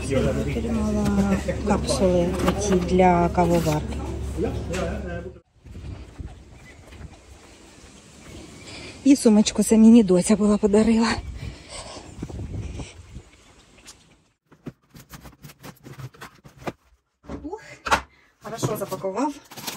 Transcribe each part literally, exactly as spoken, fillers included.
Отримала капсули оці для кавоварки. І сумочку це мені доця була подарила. Ух, хорошо запакував.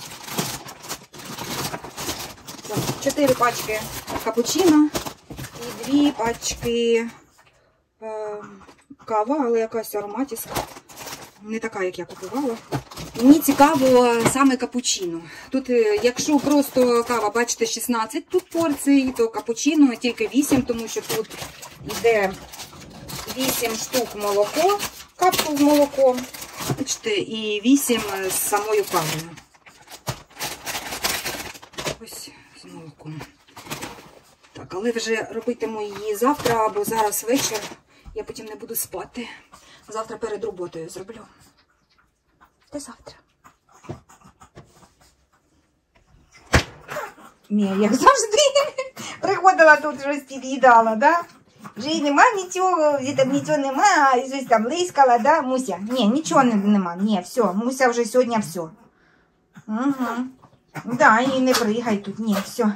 Чотири пачки капучино і дві пачки е, кава, але якась ароматіська. Не така, як я купувала. Мені цікаво саме капучино. Тут, якщо просто кава, бачите, шістнадцять тут порцій, то капучино тільки вісім, тому що тут йде вісім штук молоко, капсул з молоком, бачите, і вісім з самою кавою. Ось з молоком. Так, але вже робитиму її завтра або зараз вечір. Я потім не буду спати. Завтра перед роботою зроблю. До завтра. Мія, як завжди, приходила тут, щось під'їдала, да? Вже й нема нічого, там нічого нема, і щось там лискала, да, Муся? Ні, нічого нема, ні, все, Муся вже сьогодні все. Угу. Да, і не пригай тут, ні, все.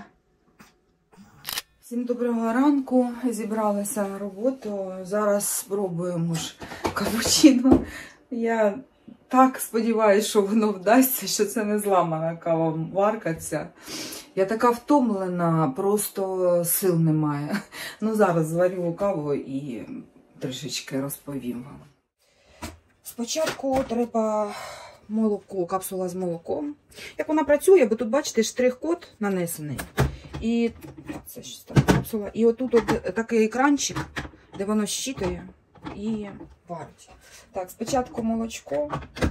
Всім доброго ранку, зібралася на роботу, зараз спробуємо ж капучино. Я так сподіваюся, що воно вдасться, що це не зламана кавоварка ця. Я така втомлена, просто сил немає. Ну, зараз зварю каву і трішечки розповім вам. Спочатку треба молоко, капсула з молоком. Як вона працює, бо тут, бачите, штрих-код нанесений. І це щось там капсула. І отут от такий екранчик, де воно щитує і варить. Так, спочатку молочко.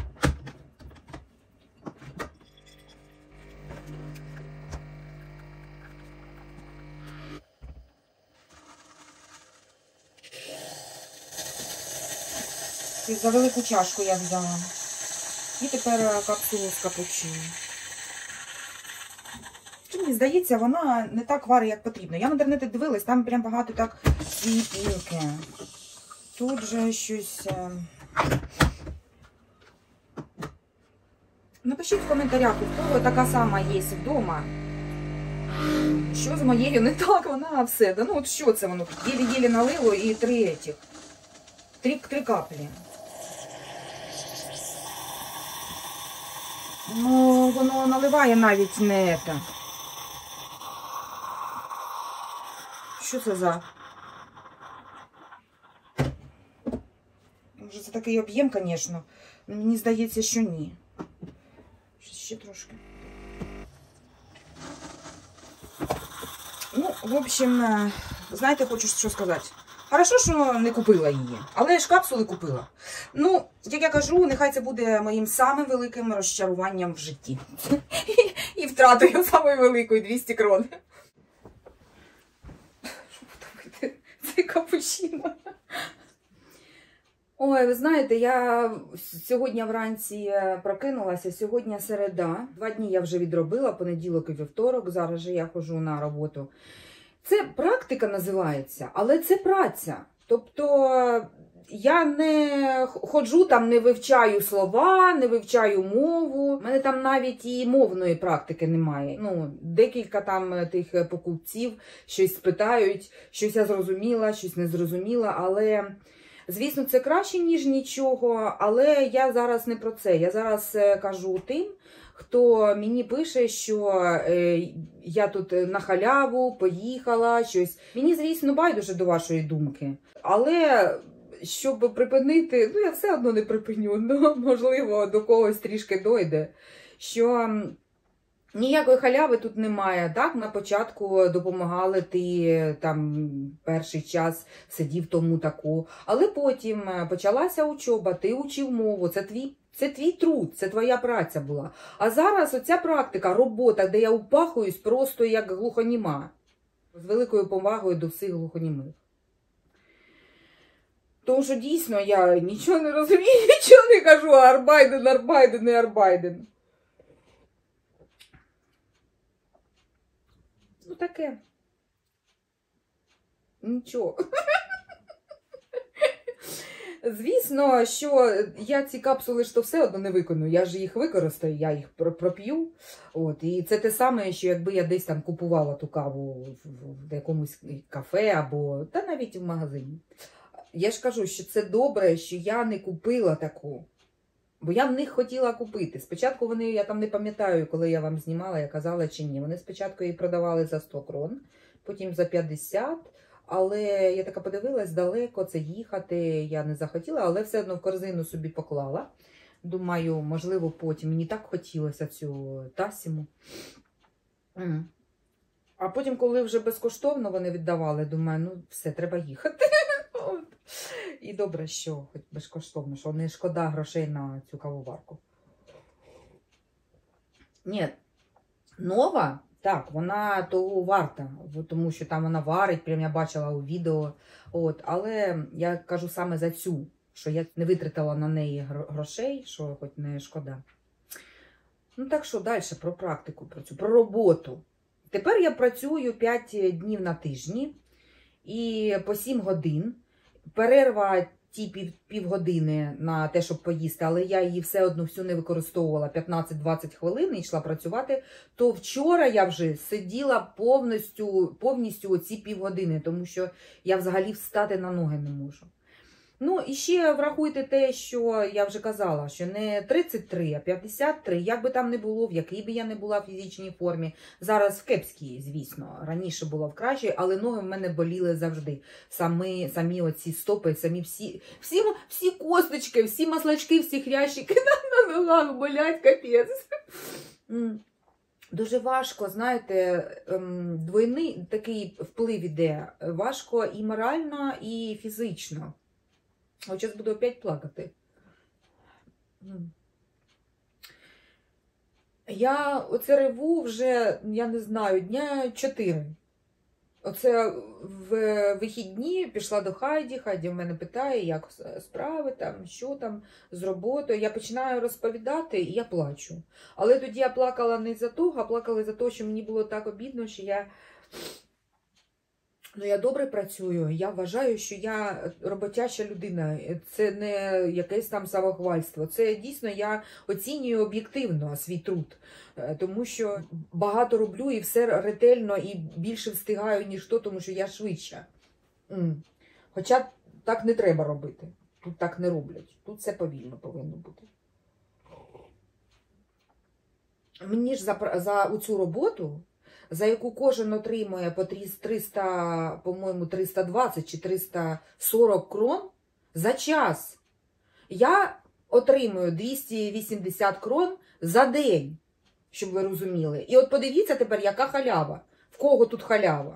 За велику чашку я взяла. І тепер капсулу з капучино. Мені здається, вона не так варить, як потрібно. Я в інтернеті дивилась, там прям багато так світілки. Тут же щось... Напишіть в коментарях, у кого така сама є вдома. Що з моєю не так, вона все. Да ну от що це воно? Єлі-єлі налило і три етіх. Три, три каплі. Ну, воно наливає навіть не так. Що це за? Може, це такий об'єм, звісно. Мені здається, що ні. Ще трошки. Ну, в общем, знаєте, хочу що сказати. Хорошо, що не купила її, але ж капсули купила. Ну, як я кажу, нехай це буде моїм самим великим розчаруванням в житті. І втратою самою великою двісті крон. Що буде? Це капучино. Ой, ви знаєте, я сьогодні вранці прокинулася, сьогодні середа. Два дні я вже відробила, понеділок і вівторок, зараз же я ходжу на роботу. Це практика називається, але це праця. Тобто я не ходжу там, не вивчаю слова, не вивчаю мову. У мене там навіть і мовної практики немає. Ну, декілька там тих покупців щось спитають, щось я зрозуміла, щось не зрозуміла, але... Звісно, це краще, ніж нічого, але я зараз не про це. Я зараз кажу тим, хто мені пише, що е, я тут на халяву поїхала, щось. Мені, звісно, байдуже до вашої думки. Але, щоб припинити, ну я все одно не припиню, ну, можливо, до когось трішки дойде, що... Ніякої халяви тут немає. Так, на початку допомагали, ти там перший час сидів тому таку. Але потім почалася учоба, ти учив мову, це твій, це твій труд, це твоя праця була. А зараз оця практика, робота, де я упахуюсь просто як глухоніма. З великою повагою до всіх глухонімих. Тому що дійсно я нічого не розумію, нічого не кажу, Арбайден, Арбайден, не Арбайден. Ну таке. Нічого. Звісно, що я ці капсули ж то все одно не виконую, я ж їх використаю, я їх проп'ю. От, і це те саме, що якби я десь там купувала ту каву в якомусь кафе або та навіть в магазині. Я ж кажу, що це добре, що я не купила таку. Бо я в них хотіла купити. Спочатку вони, я там не пам'ятаю, коли я вам знімала, я казала чи ні. Вони спочатку її продавали за сто крон, потім за п'ятдесят. Але я така подивилась, далеко це їхати, я не захотіла, але все одно в корзину собі поклала. Думаю, можливо, потім. Мені так хотілося цю Тасіму. А потім, коли вже безкоштовно вони віддавали, думаю, ну все, треба їхати. І добре, що хоч безкоштовно, що не шкода грошей на цю кавоварку. Ні, нова, так, вона того варта, тому що там вона варить, прям я бачила у відео. От, але я кажу саме за цю, що я не витратила на неї грошей, що хоч не шкода. Ну так що далі про практику, про цю, про роботу. Тепер я працюю п'ять днів на тижні і по сім годин. Перерва ті пів, півгодини на те, щоб поїсти, але я її все одно всю не використовувала, п'ятнадцять-двадцять хвилин і йшла працювати, то вчора я вже сиділа повністю, повністю оці півгодини, тому що я взагалі встати на ноги не можу. Ну, і ще врахуйте те, що я вже казала, що не тридцять три, а п'ятдесят три, як би там не було, в якій би я не була в фізичній формі. Зараз в кепській, звісно, раніше було в кращій, але ноги в мене боліли завжди. Самі, самі оці стопи, самі всі, всі, всі косточки, всі маслачки, всі хрящики на ногах болять, капець. Дуже важко, знаєте, двойний такий вплив іде. Важко і морально, і фізично. Ось зараз буду опять плакати. Я оце реву вже, я не знаю, дня чотири. Оце в вихідні пішла до Хайді, Хайді в мене питає, як справи, там, що там з роботою. Я починаю розповідати і я плачу. Але тоді я плакала не за того, а плакала за те, що мені було так обідно, що я... Ну, я добре працюю, я вважаю, що я роботяща людина, це не якесь там самохвальство, це дійсно я оцінюю об'єктивно свій труд, тому що багато роблю і все ретельно і більше встигаю, ніж то, тому що я швидша. Хоча так не треба робити, тут так не роблять, тут все повільно повинно бути. Мені ж за, за цю роботу, за яку кожен отримує по триста, по-моєму, триста двадцять чи триста сорок крон за час. Я отримую двісті вісімдесят крон за день, щоб ви розуміли. І от подивіться тепер, яка халява. В кого тут халява?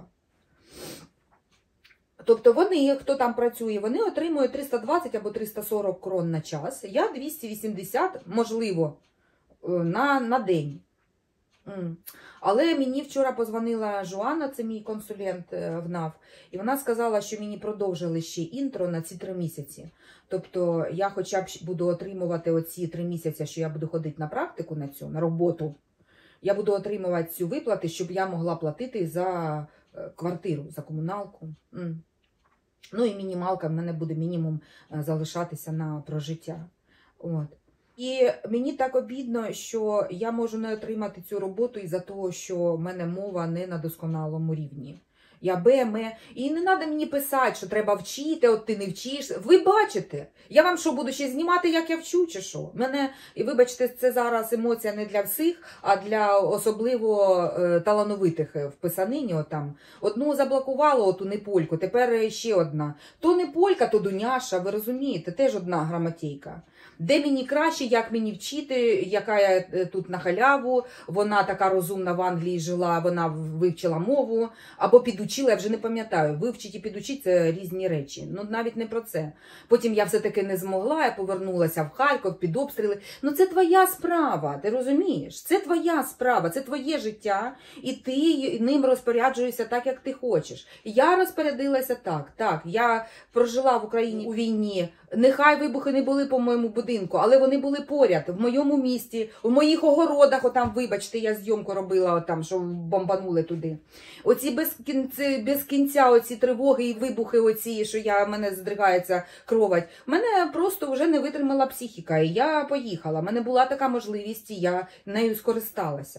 Тобто вони, хто там працює, вони отримують триста двадцять або триста сорок крон на час. Я двісті вісімдесят, можливо, на, на день. Але мені вчора позвонила Жуана, це мій консультант в НАВ, і вона сказала, що мені продовжили ще інтро на ці три місяці. Тобто я хоча б буду отримувати оці три місяці, що я буду ходити на практику на цю, на роботу. Я буду отримувати цю виплати, щоб я могла платити за квартиру, за комуналку. Ну і мінімалка, в мене буде мінімум залишатися на прожиття. От. І мені так обідно, що я можу не отримати цю роботу із-за того, що в мене мова не на досконалому рівні. Я БМ. І не треба мені писати, що треба вчити, от ти не вчиш. Ви бачите. Я вам що, буду ще знімати, як я вчу, чи що? Мене, і вибачте, це зараз емоція не для всіх, а для особливо е, талановитих в писанині. Отам. Одну заблокувало, оту непольку, тепер ще одна. То не полька, то дуняша, ви розумієте, теж одна грамотейка. Де мені краще, як мені вчити, яка я тут на халяву, вона така розумна в Англії жила, вона вивчила мову, або підучила, я вже не пам'ятаю, вивчити і підучити – це різні речі. Ну, навіть не про це. Потім я все-таки не змогла, я повернулася в Харків під обстріли. Ну, це твоя справа, ти розумієш? Це твоя справа, це твоє життя, і ти ним розпоряджуєшся так, як ти хочеш. Я розпорядилася так, так, я прожила в Україні у війні Нехай вибухи не були по моєму будинку, але вони були поряд, в моєму місті, в моїх огородах, отам, вибачте, я зйомку робила, отам, що бомбанули туди. Оці без кінця, без кінця оці тривоги і вибухи оці, що я, мене здригається кровать. Мене просто вже не витримала психіка, і я поїхала. У мене була така можливість, і я нею скористалася.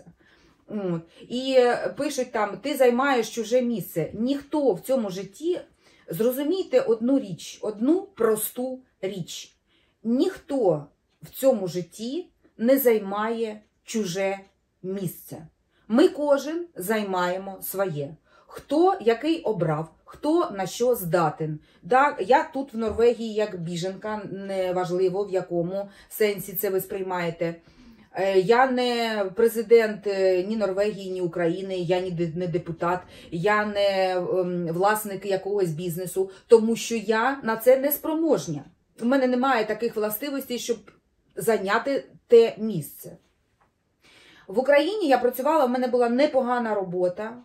І пишуть там, ти займаєш чуже місце. Ніхто в цьому житті, зрозумійте одну річ, одну просту річ. Ніхто в цьому житті не займає чуже місце. Ми кожен займаємо своє. Хто який обрав, хто на що здатен. Да, я тут в Норвегії як біженка, неважливо в якому сенсі це ви сприймаєте. Я не президент ні Норвегії, ні України, я не депутат, я не власник якогось бізнесу, тому що я на це не спроможня. У мене немає таких властивостей, щоб зайняти те місце. В Україні я працювала, в мене була непогана робота.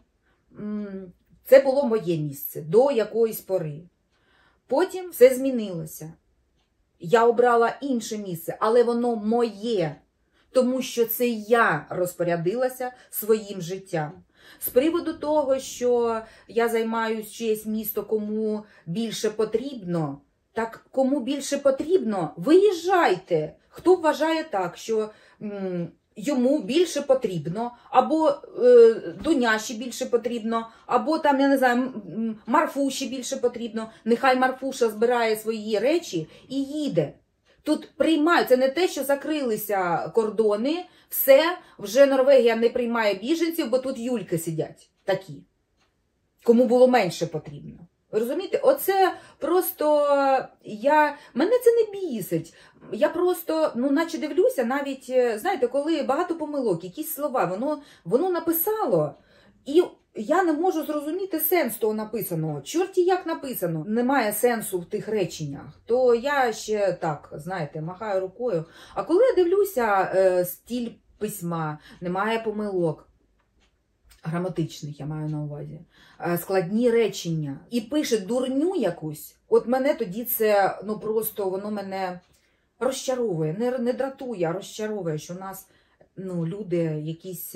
Це було моє місце до якоїсь пори. Потім все змінилося. Я обрала інше місце, але воно моє. Тому що це я розпорядилася своїм життям. З приводу того, що я займаюсь чиєсь місто, кому більше потрібно, так кому більше потрібно, виїжджайте. Хто вважає так, що м, йому більше потрібно, або е, Дуняші більше потрібно, або там, я не знаю, Марфуші більше потрібно, нехай Марфуша збирає свої речі і їде. Тут приймають, це не те, що закрилися кордони, все, вже Норвегія не приймає біженців, бо тут юльки сидять такі, кому було менше потрібно. Ви розумієте? Оце просто, я, мене це не бісить. Я просто, ну, наче дивлюся, навіть, знаєте, коли багато помилок, якісь слова, воно, воно написало, і я не можу зрозуміти сенс того написаного. Чорті як написано. Немає сенсу в тих реченнях. То я ще так, знаєте, махаю рукою. А коли я дивлюся, е, стиль письма, немає помилок, граматичних я маю на увазі, е, складні речення, і пише дурню якусь, от мене тоді це, ну просто, воно мене розчаровує. Не, не дратує, а розчаровує, що у нас, ну, люди якісь...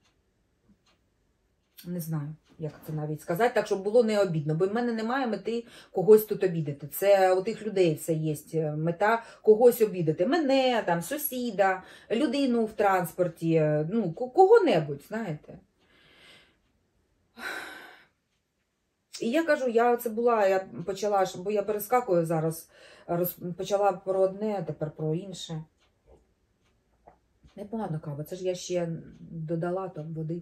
Не знаю, як це навіть сказати, так, щоб було не обідно. Бо в мене немає мети когось тут обідати. Це у тих людей все є мета когось обідати. Мене, там, сусіда, людину в транспорті, ну, кого-небудь, знаєте. І я кажу, я це була, я почала, бо я перескакую зараз, роз, почала про одне, а тепер про інше. Непогано кава, це ж я ще додала там води.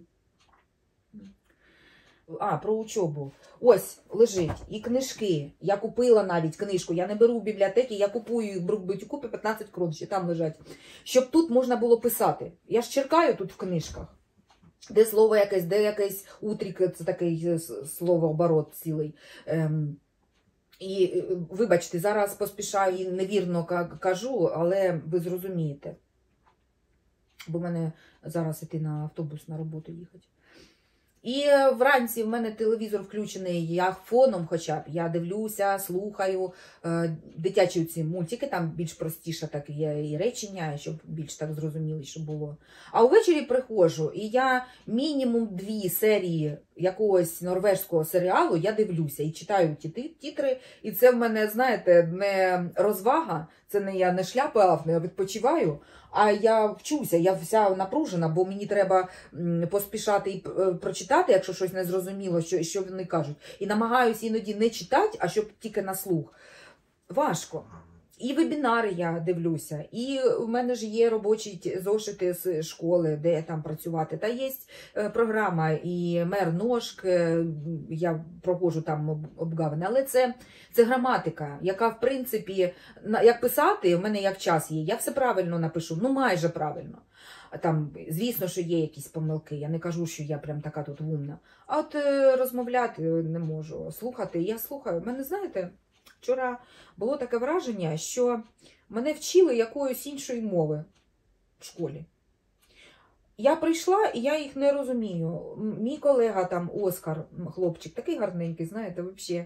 А, про учобу. Ось, лежить. І книжки. Я купила навіть книжку. Я не беру в бібліотеки, я купую їх в Брукбутіку по п'ятнадцять крон, ще там лежать. Щоб тут можна було писати. Я ж черкаю тут в книжках. Де слово якесь, де якесь утрік, це такий словооборот цілий. Ем, і, вибачте, зараз поспішаю і невірно кажу, але ви зрозумієте. Бо в мене зараз іти на автобус на роботу їхати. І вранці в мене телевізор включений, я фоном хоча б, я дивлюся, слухаю е, дитячі ці мультики, там більш простіше так є і речення, щоб більш так зрозуміліше було. А увечері приходжу, і я мінімум дві серії якогось норвежського серіалу я дивлюся і читаю ті титри, і це в мене, знаєте, не розвага, це не я не шляпа, а відпочиваю, а я вчуся, я вся напружена, бо мені треба поспішати і прочитати, якщо щось не зрозуміло, що, що вони кажуть. І намагаюся іноді не читати, а щоб тільки на слух. Важко. І вебінари я дивлюся, і в мене ж є робочі зошити з школи, де там працювати. Та є програма і мер Ножк, я проходжу там обгавини, але це, це граматика, яка, в принципі, як писати, в мене як час є, я все правильно напишу, ну майже правильно. Там, звісно, що є якісь помилки, я не кажу, що я прям така тут умна. А от розмовляти не можу, слухати, я слухаю. Мене, знаєте, вчора було таке враження, що мене вчили якоїсь іншої мови в школі. Я прийшла, і я їх не розумію. Мій колега там, Оскар, хлопчик, такий гарненький, знаєте, взагалі.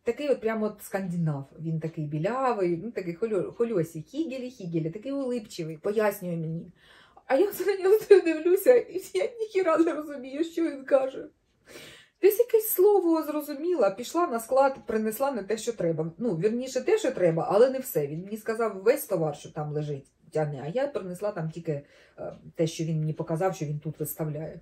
такий от прямо от скандинав. Він такий білявий, ну такий хольосі, хігелі-хігелі, такий улипчивий. Пояснює мені. А я за нього дивлюся, і я ніхіра не розумію, що він каже. Десь якесь слово зрозуміла, пішла на склад, принесла не те, що треба. Ну, вірніше, те, що треба, але не все. Він мені сказав весь товар, що там лежить, тягне, а я принесла там тільки те, що він мені показав, що він тут виставляє.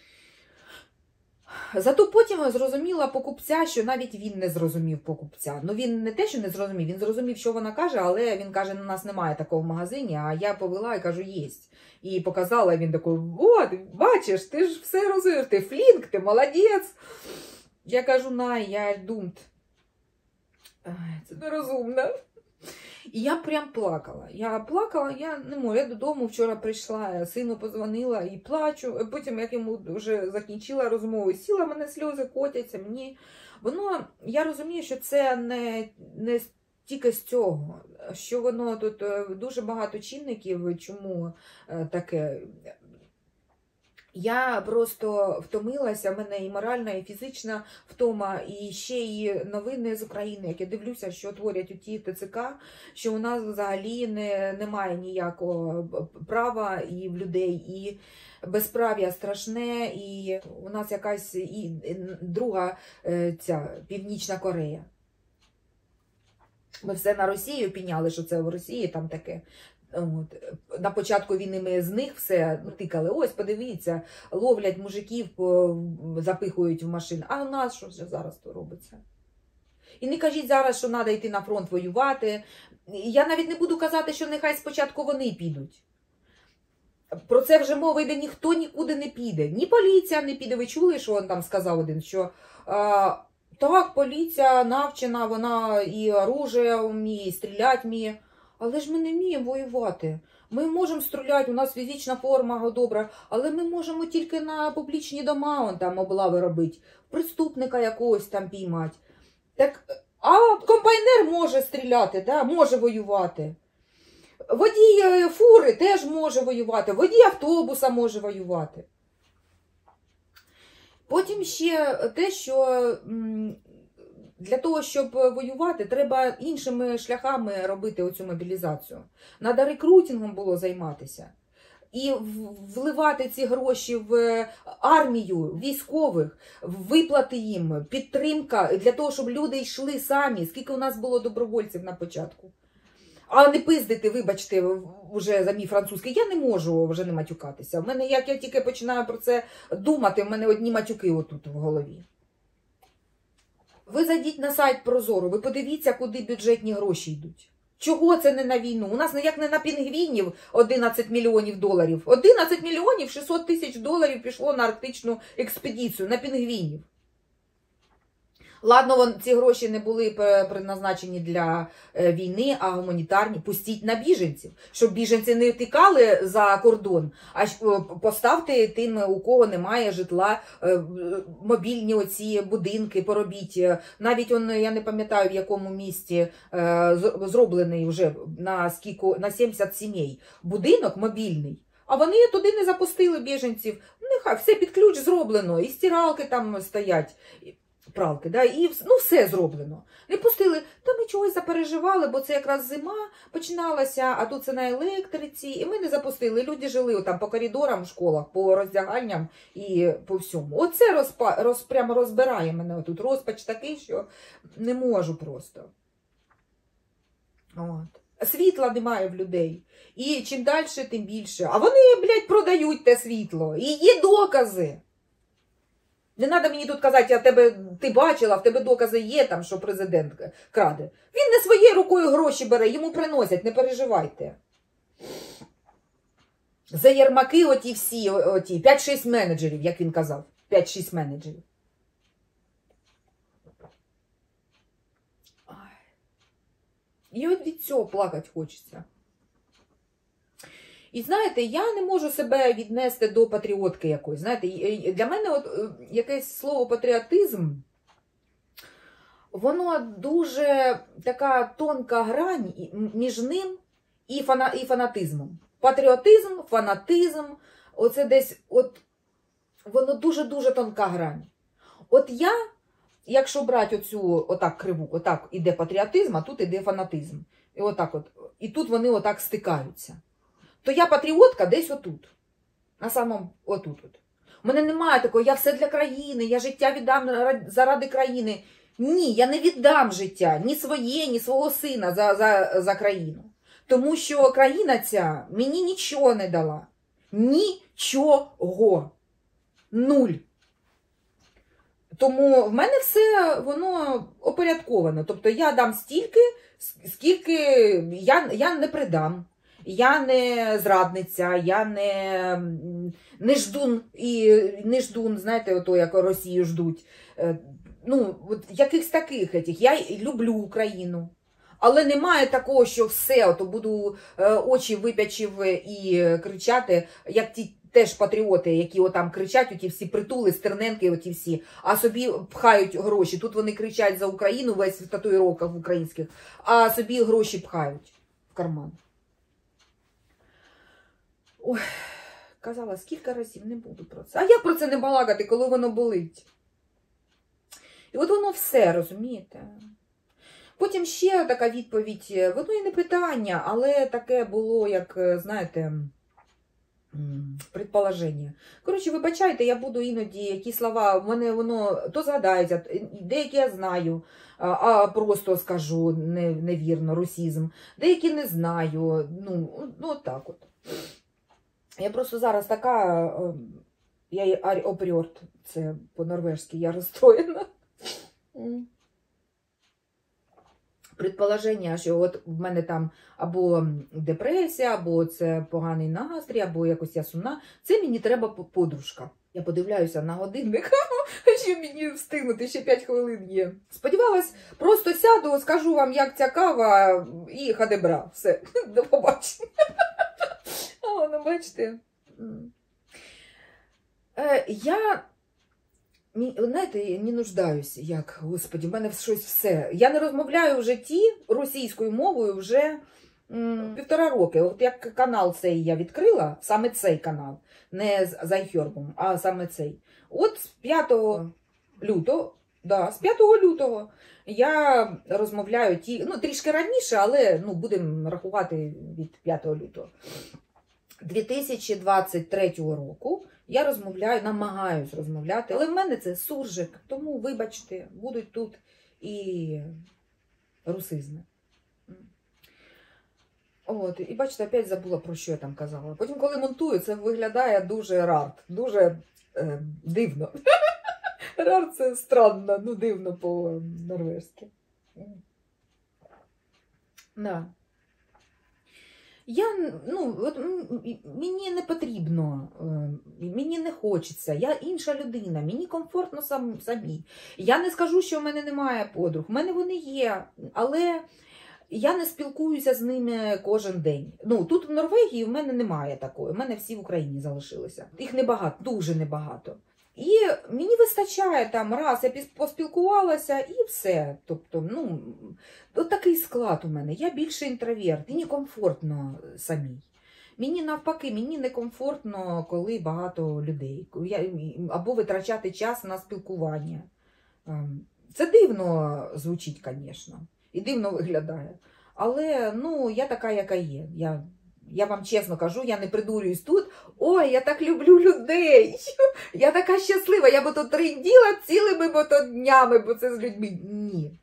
Зато потім зрозуміла покупця, що навіть він не зрозумів покупця. Ну, він не те, що не зрозумів, він зрозумів, що вона каже, але він каже, у нас немає такого в магазині, а я повела і кажу, єсть. І показала, і він такий, от, бачиш, ти ж все розумієш, ти флінк, ти молодець. Я кажу, на, я думт. Це нерозумно. І я прям плакала. Я плакала, я не можу. Я додому вчора прийшла, сину подзвонила і плачу. Потім, як йому вже закінчила розмову, сіла, мене сльози котяться. Мені воно, я розумію, що це не, не тільки з цього, що воно тут дуже багато чинників, чому таке. Я просто втомилася, в мене і моральна, і фізична втома, і ще й новини з України, як я дивлюся, що творять у ті ТЦК, що у нас взагалі не, немає ніякого права і в людей, і безправ'я страшне, і у нас якась і друга ця Північна Корея. Ми все на Росію піняли, що це в Росії там таке. От. На початку війни ми з них все тикали. Ось, подивіться, ловлять мужиків, запихують в машини. А у нас що вже зараз то робиться? І не кажіть зараз, що треба йти на фронт воювати. Я навіть не буду казати, що нехай спочатку вони підуть. Про це вже мова йде, ніхто нікуди не піде. Ні поліція не піде. Ви чули, що він там сказав один, що... А, так, поліція навчена, вона і оружие вміє, і стріляти вміє. Але ж ми не вміємо воювати. Ми можемо стріляти, у нас фізична форма добра, але ми можемо тільки на публічні дома он, там облави робити, преступника якогось там піймати. Так, а комбайнер може стріляти, да? Може воювати. Водій фури теж може воювати, водій автобуса може воювати. Потім ще те, що... Для того, щоб воювати, треба іншими шляхами робити оцю мобілізацію. Надо рекрутингом було займатися. І вливати ці гроші в армію, військових, виплати їм, підтримка, для того, щоб люди йшли самі. Скільки у нас було добровольців на початку. А не пиздити, вибачте, вже за мій французький, я не можу вже не матюкатися. В мене, як я тільки починаю про це думати, в мене одні матюки отут в голові. Ви зайдіть на сайт Прозоро, ви подивіться, куди бюджетні гроші йдуть. Чого це не на війну? У нас як не на пінгвінів одинадцять мільйонів доларів. одинадцять мільйонів шістсот тисяч доларів пішло на арктичну експедицію, на пінгвінів. Ладно, вон, ці гроші не були призначені для війни, а гуманітарні. Пустіть на біженців, щоб біженці не втікали за кордон, а поставте тим, у кого немає житла, мобільні оці будинки поробіть. Навіть он, я не пам'ятаю, в якому місті зроблений вже на, скільки, на сімдесят сімей будинок мобільний. А вони туди не запустили біженців. Нехай все під ключ зроблено, і стиралки там стоять. Пралки, да, і ну, все зроблено. Не пустили, та ми чогось запереживали, бо це якраз зима починалася, а тут це на електриці, і ми не запустили. Люди жили там по коридорам в школах, по роздягальням і по всьому. Оце розпа, роз, прямо розбирає мене тут. Розпач такий, що не можу просто. От. Світла немає в людей. І чим далі, тим більше. А вони, блядь, продають те світло. І є докази. Не треба мені тут казати, а тебе, ти бачила, в тебе докази є, там, що президент краде. Він не своєю рукою гроші бере, йому приносять, не переживайте. За Єрмаки оті всі, оті, п'ять-шість менеджерів, як він казав, п'ять-шість менеджерів. І от від цього плакати хочеться. І знаєте, я не можу себе віднести до патріотки якоїсь. Знаєте, для мене от якесь слово патріотизм, воно дуже така тонка грань між ним і, фана, і фанатизмом. Патріотизм, фанатизм, оце десь, от, воно дуже-дуже тонка грань. От я якщо брати оцю отак криву, отак іде патріотизм, а тут іде фанатизм. І отак от. І тут вони отак стикаються. То я патріотка десь отут. На самому отут. От. У мене немає такого, я все для країни, я життя віддам заради країни. Ні, я не віддам життя, ні своє, ні свого сина за, за, за країну. Тому що країна ця мені нічого не дала. Нічого. Нуль. Тому в мене все воно опорядковано. Тобто я дам стільки, скільки я, я не придам. Я не зрадниця, я не, не ждун, і не ждун, знаєте, ото як Росію ждуть. Ну, от якихось таких етих. Я люблю Україну. Але немає такого, що все, ото буду очі випячив і кричати, як ті теж патріоти, які отам кричать, оті всі притули, Стерненки, оті всі, а собі пхають гроші. Тут вони кричать за Україну, весь в татуїровках українських, а собі гроші пхають в карман. Ой, казала, скільки разів, не буду про це. А як про це не балакати, коли воно болить? І от воно все, розумієте? Потім ще така відповідь, воно і не питання, але таке було, як, знаєте, предположення. Коротше, вибачайте, я буду іноді, які слова, в мене воно то згадається, деякі я знаю, а просто скажу невірно, русізм. Деякі не знаю, ну, ну так от. Я просто зараз така, я опрьорт, це по-норвежськи, я розстроєна. Предположення, що от в мене там або депресія, або це поганий настрій, або якось я сумна, це мені треба подружка. Я подивляюся на годинник, що мені встигнути, ще п'ять хвилин є. Сподівалась, просто сяду, скажу вам, як ця кава, і хадебра. Все, до побачення. А воно, бачите. Я... Знаєте, не нуждаюсь, як, господі, в мене щось все. Я не розмовляю в житті російською мовою вже м, півтора роки. От як канал цей я відкрила, саме цей канал, не з Айхербом, а саме цей. От з п'ятого лютого, да, з п'ятого лютого я розмовляю ті, ну, трішки раніше, але, ну, будемо рахувати від п'ятого лютого. дві тисячі двадцять третього року я розмовляю, намагаюсь розмовляти, але в мене це суржик, тому, вибачте, будуть тут і русизми. От, і бачите, опять забула, про що я там казала. Потім, коли монтую, це виглядає дуже рарт, дуже е, дивно. Рарт це странно, ну дивно по-норвежськи. Да. Я, ну, от, мені не потрібно, мені не хочеться, я інша людина, мені комфортно сам, самі. Я не скажу, що в мене немає подруг, в мене вони є, але я не спілкуюся з ними кожен день. Ну, тут в Норвегії в мене немає такої, в мене всі в Україні залишилися. Їх небагато, дуже небагато. І мені вистачає там раз, я поспілкувалася і все. Тобто, ну, от такий склад у мене. Я більше інтроверт, мені комфортно самій. Мені навпаки, мені некомфортно, коли багато людей. Я, або витрачати час на спілкування. Це дивно звучить, звісно, і дивно виглядає. Але, ну, я така, яка є. Я... Я вам чесно кажу, я не придурююсь тут. Ой, я так люблю людей. Я така щаслива, я б то тринділа цілими бо то днями, бо це з людьми. Ні.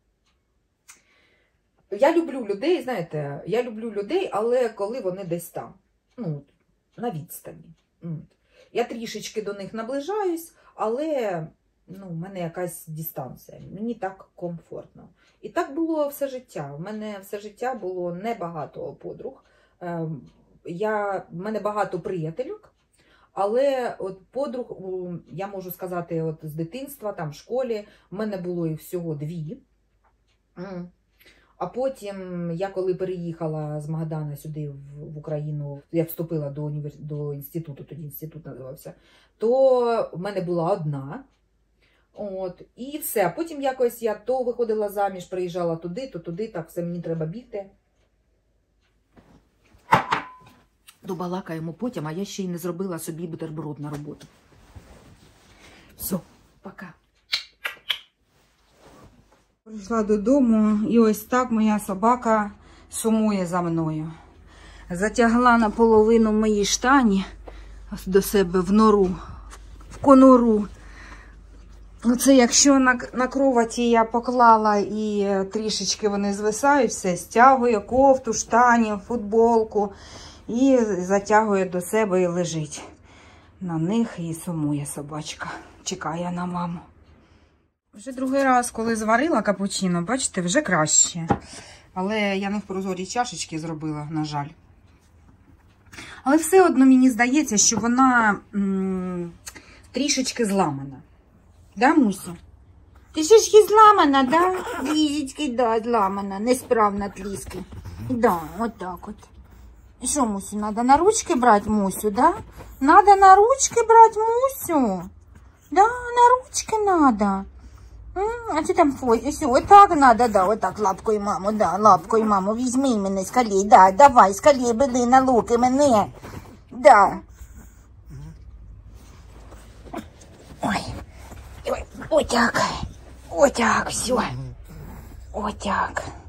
Я люблю людей, знаєте, я люблю людей, але коли вони десь там, ну, на відстані. Я трішечки до них наближаюсь, але, ну, в мене якась дистанція. Мені так комфортно. І так було все життя. У мене все життя було небагато подруг. Я, в мене багато приятелюк, але от подруг, я можу сказати, от з дитинства, там в школі, в мене було їх всього дві. А потім, я коли переїхала з Магадана сюди, в, в Україну, я вступила до, універ... до інституту, тоді інститут називався, то в мене була одна. От, і все. Потім якось я то виходила заміж, приїжджала туди, то туди, так, все, мені треба бігти. Добалакаємо потім, а я ще й не зробила собі бутерброд на роботу. Все, пока. Прийшла додому і ось так моя собака сумує за мною. Затягла наполовину мої штані до себе в нору, в конуру. Оце якщо на, на кроваті я поклала і трішечки вони звисають, все, стягує кофту, штані, футболку і затягує до себе і лежить на них і сумує собачка. Чекає на маму. Вже другий раз, коли зварила капучино, бачите, вже краще. Але я не в прозорій чашечці зробила, на жаль. Але все одно мені здається, що вона м трішечки зламана. Да, Муся? Трішечки зламана, да? Лізечки, да, зламана, несправна трішки. Да, от так от. І що, Мусю, треба на ручки брати Мусю, да? Надо на ручки брати Мусю. Да, на ручки надо. А ти там ой, все, отак надо, да, отак лапкою, маму, да, лапкою, маму, візьми мене скалій, да, давай, скалій, бери на луки мене, да. Ой, ой, отак, отак, все, отак.